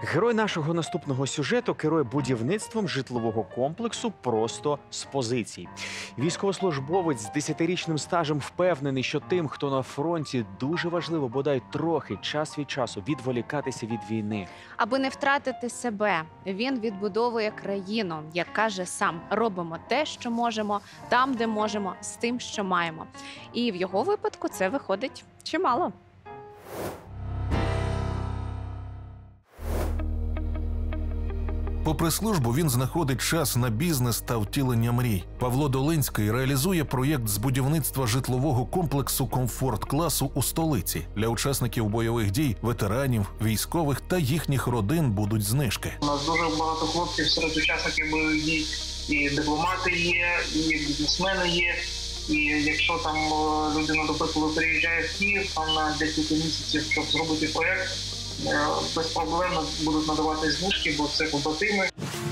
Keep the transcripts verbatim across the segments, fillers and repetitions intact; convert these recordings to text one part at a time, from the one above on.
Герой нашого наступного сюжету керує будівництвом житлового комплексу просто з позицій. Військовослужбовець з десятирічним стажем впевнений, що тим, хто на фронті, дуже важливо бодай трохи час від часу відволікатися від війни. Аби не втратити себе, він відбудовує країну. Як каже сам, робимо те, що можемо, там, де можемо, з тим, що маємо. І в його випадку це виходить чимало. Попри службу, він знаходить час на бізнес та втілення мрій. Павло Долинський реалізує проєкт з будівництва житлового комплексу комфорт-класу у столиці. Для учасників бойових дій, ветеранів, військових та їхніх родин будуть знижки. У нас дуже багато хлопців серед учасників бойових дій. І дипломати є, і бізнесмени є. І якщо там людина, до прикладу, приїжджає в Київ там на декілька місяців, щоб зробити проєкт, без проблем будуть надавати знижки, бо це побратими.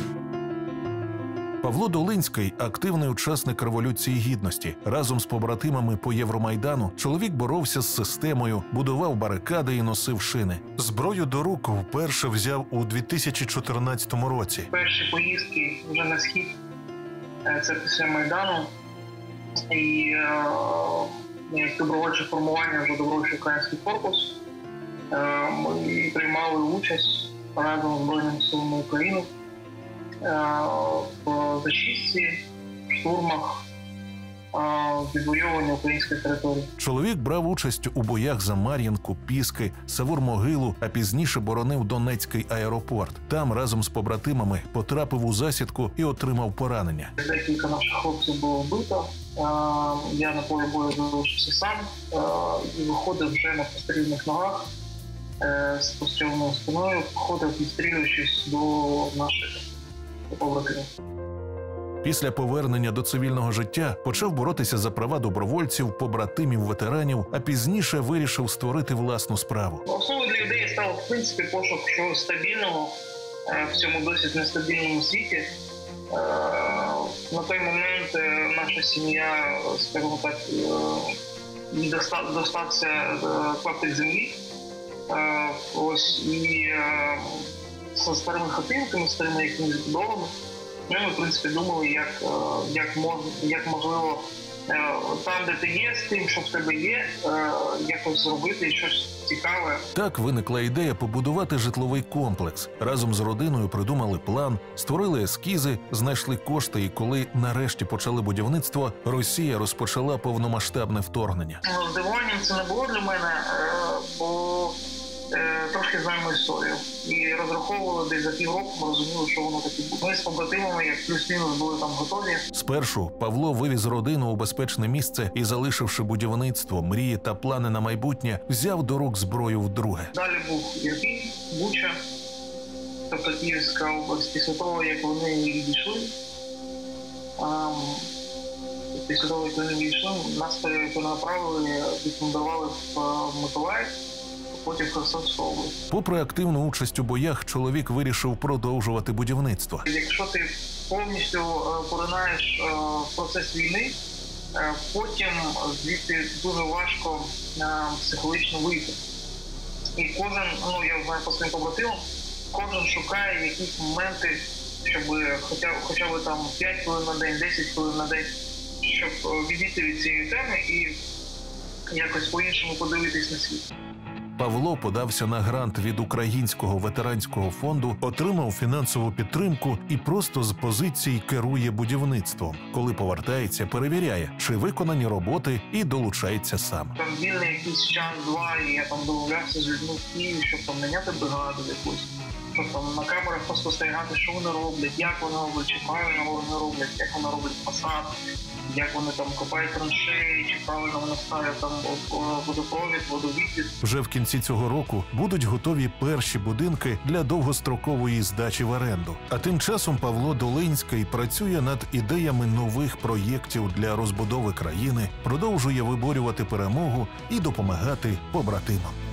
Павло Долинський – активний учасник Революції Гідності. Разом з побратимами по Євромайдану чоловік боровся з системою, будував барикади і носив шини. Зброю до рук вперше взяв у дві тисячі чотирнадцятому році. Перші поїздки вже на схід – це після Майдану. І як добровольче формування, вже добровольчий український корпус. Ми приймали участь разом з Збройними силами України в зачистці, штурмах, відвоюванні української території. Чоловік брав участь у боях за Мар'їнку, Піски, Савур-Могилу, а пізніше боронив Донецький аеропорт. Там разом з побратимами потрапив у засідку і отримав поранення. Декілька наших хлопців було вбито. Я на полі бою залишився сам і виходив вже на прострільних ногах. З постріляною спиною, ходив, відстрілюючись до наших побратимів. Після повернення до цивільного життя почав боротися за права добровольців, побратимів, ветеранів, а пізніше вирішив створити власну справу. Основою для ідеї став, в принципі, пошук чогось стабільного в цьому досить нестабільному світі. На той момент наша сім'я, скажімо так, достався клаптик землі. Ось, і зі старими хатинками, старими якимись будовами, ми, в принципі, думали, як, як, мож, як можливо там, де ти є, з тим, що в тебе є, якось зробити щось цікаве. Так виникла ідея побудувати житловий комплекс. Разом з родиною придумали план, створили ескізи, знайшли кошти, і коли нарешті почали будівництво, Росія розпочала повномасштабне вторгнення. Здивуванням це не було для мене, бо трошки знаємо історію. І розраховували десь за півроку, ми розуміли, що воно таке буде. Ми з побратимами, як плюс-мінус, були там готові. Спершу Павло вивіз родину у безпечне місце і, залишивши будівництво, мрії та плани на майбутнє, взяв до рук зброю вдруге. Далі був Ірпінь, Буча, тобто Київська область. Після того, як вони відійшли, після того, як вони відійшли, нас перенаправили, відмандували в Миколаїв, потім в Херсонську область. Попри активну участь у боях, чоловік вирішив продовжувати будівництво. Якщо ти повністю поринаєш в процес війни, потім звідти дуже важко психологічно вийти. І кожен, ну я знаю по своїм побратимам, кожен шукає якісь моменти, щоб хоча, хоча б там п'ять хвилин на день, десять хвилин на день, щоб відійти від цієї теми і якось по-іншому подивитись на світ. Павло подався на грант від Українського ветеранського фонду, отримав фінансову підтримку і просто з позицій керує будівництвом. Коли повертається, перевіряє, чи виконані роботи, і долучається сам. Там вільний якийсь час-два, і я там домовлявся з людьми в Києві, щоб там наняти бригаду якусь, щоб там на камерах поспостерігати, що вони роблять, як вони роблять, чи правильно вони роблять, як вони роблять фасад, як вони там копають траншеї, чи правильно вони ставлять там водопровід, водовідвід. Вже в кінці цього року будуть готові перші будинки для довгострокової здачі в оренду. А тим часом Павло Долинський працює над ідеями нових проєктів для розбудови країни, продовжує виборювати перемогу і допомагати побратимам.